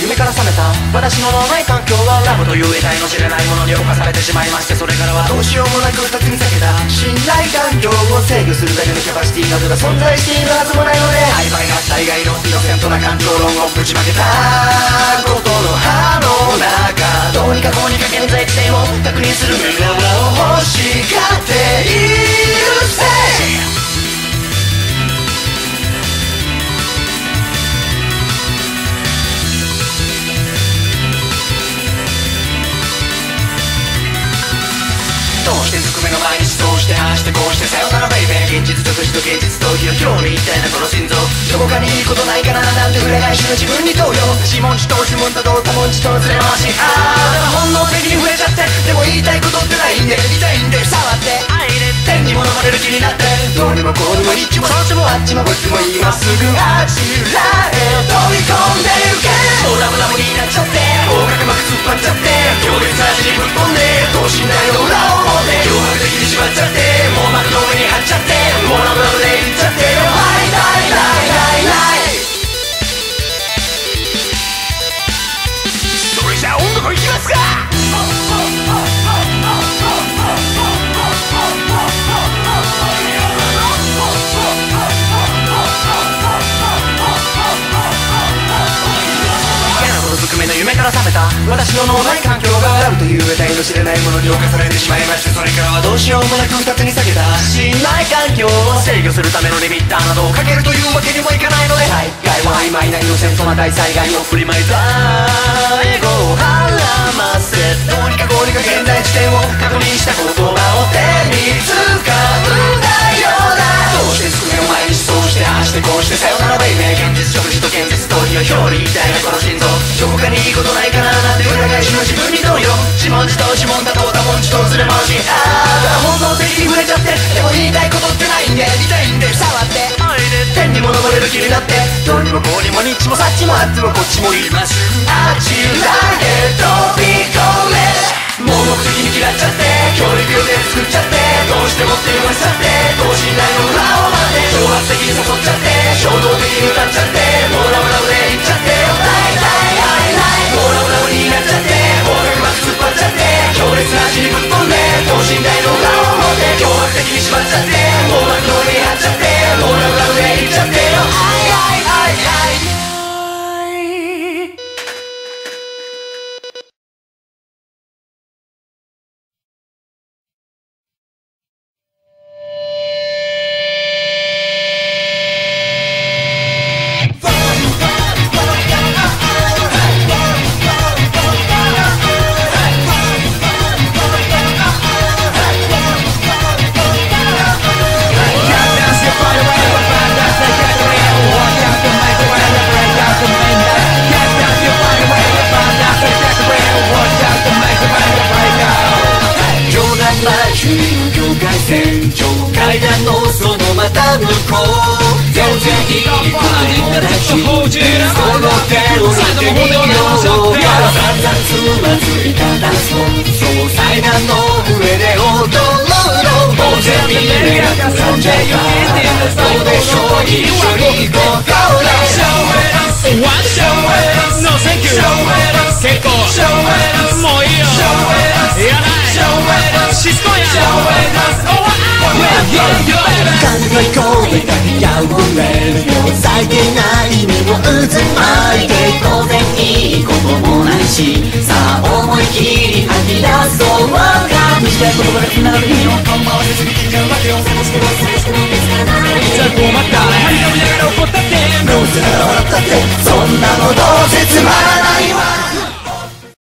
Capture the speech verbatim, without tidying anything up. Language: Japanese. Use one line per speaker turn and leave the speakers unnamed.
夢から覚めた私の脳内環境はラブという得体の知れないものに侵されてしまいまして、それからはどうしようもなく二つに避けた信頼環境を制御するだけのキャパシティなどが存在しているはずもないので、曖昧な大概のイノセントな感情論をぶちまけたことの葉の中、どうにかこうにか現在地点を確認する目玉を欲しがっているぜ。どうしてずくめの毎日そうしてああしてこうしてさよならベイベー、現実と時と現実逃避の今日に一体なこの心臓、どこかにいいことないかななんて裏返しの自分に動揺、自問自答自問多動多問自答ずれ回し、ああだから本能的に触れちゃって、でも言いたいことってないんで言いたいんで触って天にも飲まれる気になって、どうにもこうにも一ちもそっちもあっちもこっちも今すぐあちらへ飛び込んでゆけ、もうラブラブになっちゃって方角まく突っ張っちゃって強烈な味にぶっ飛んで等身大の裏を脅迫的に縛っちゃってもう幕の上に張っちゃってもうラブラブでいっちゃってよ、はいないないないないそれじゃあ音楽いきますか。ずくめの夢から覚めた私の脳内環境がラブという得体の知れないものに侵されてしまいまして、それからはどうしようもなく二つに避けた信頼環境を制御するためのリミッターなどをかけるというわけにもいかないので、大概は曖昧なイノセントな大災害を振りまいたエゴをはらませ、どうにかこうにか現在地点を確認した言葉を手に使うなよな、どうしてずくめを毎日そうしてああしてこうしてさよならベイベー、現実食事と現実逃避の表裏一体なこの心臓、どこかにいいことないかななんて裏返しの自分に動揺、自問自答自問多動多問自答ずれ回し、ああ本能的に触れちゃって、でも言いたいことってないんで言いたいんで触って天にも登れる気になって、どうにもこうにもにっちもさっちもあっちもこっちも今すぐあちらへ飛び込め、盲目的に嫌っちゃって協力予定作っちゃって、どうしてもって言わせちゃって等身大の裏を待って挑発的に誘っちゃって衝動的に歌っちゃってもうラブラブでいっちゃってよ、大体もうラブラブになっちゃって方角まく突っ張っちゃって強烈な味にぶっ飛んで等身大の裏を持って脅迫的に縛っちゃってもう幕の上に張っちゃってもうラブラブでいっちゃってよ、はいはいはいはい階段のそのまた向こう全然いいこともないしその手を見てみよう散々つまずいたダンスもそう祭壇の上で踊ろう大勢見れなくなっちゃったどうでしょう一緒に行こう Go let's show it up One show it up No thank you Show it up 結構 Show it up もういいよ Show it up いらない Show it up しつこいや Show it up 考え込めたりやぶれるよ最低な意味を渦巻いて当然いいこともないしさあ思い切り吐き出そうか短い言葉がつながる意味を顔回せすぎて